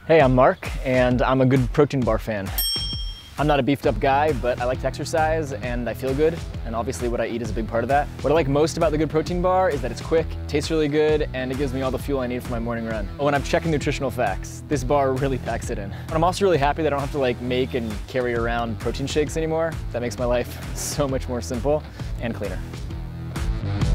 Hey, I'm Mark, and I'm a Good Protein bar fan. I'm not a beefed up guy, but I like to exercise and I feel good, and obviously what I eat is a big part of that. What I like most about the Good Protein bar is that it's quick, tastes really good, and it gives me all the fuel I need for my morning run. When I'm checking nutritional facts, this bar really packs it in. And I'm also really happy that I don't have to make and carry around protein shakes anymore. That makes my life so much more simple and cleaner.